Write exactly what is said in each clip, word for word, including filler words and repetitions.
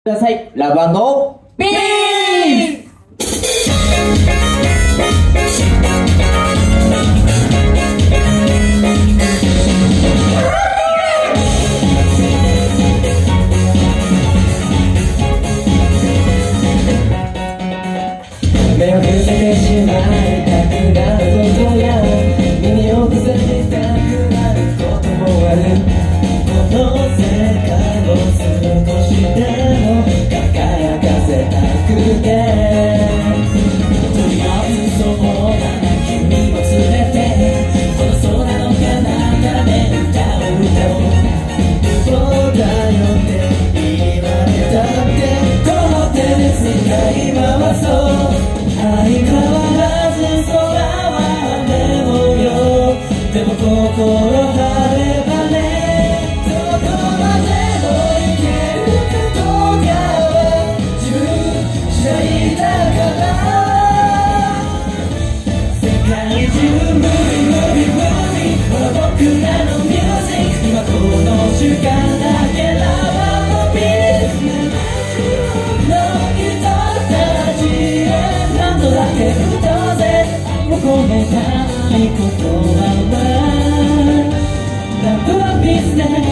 ください。ラブ&ピース。 目を伏せてしまいたくなることや耳を伏せてたくなることもある。この世界を少しでも輝かせたくて、とりあえずそうだな君を連れてこの空の彼方からね歌を歌おう。そうだよって言われたってこの手で使い回そう。相変わらず空は雨模様でも心晴ればね、どこまでも行けるかどうかは自分次第だから。世界中ムービームービームービーほら僕らのミュージック今この瞬間だけラバーのビーズの人たちへ何度だけ歌うぜ愛を込めたい言葉はラブはピースね。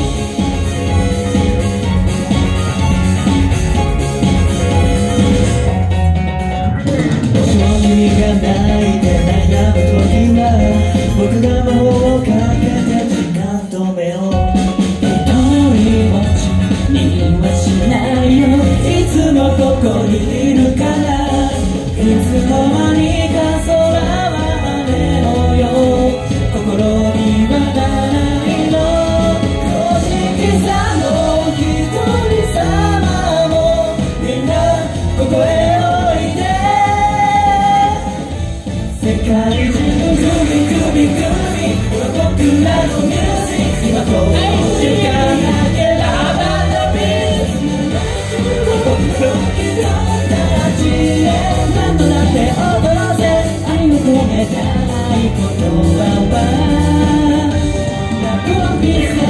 もしも君が泣いて悩む時は僕が魔法をかけて時間止めよう。一人ぼっちにはしないよ、いつもここにいるから。いつの間にか空は雨模様心にはないの。こじきさの一人様もみんなここへおいで。世界中グミグミグミほら僕らのミュージック今この瞬間だけラバーのビーズ僕の人たちへ何度だって踊ろうぜ愛を込めたい言葉はラブはピース。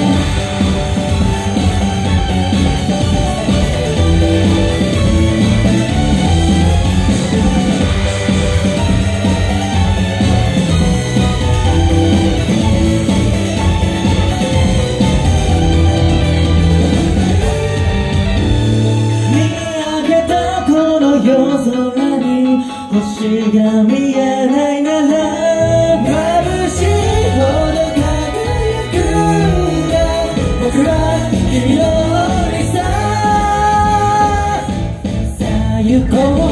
夜空に星が見えないなら眩しいほど輝くんだ僕は君のりさ。さあ行こう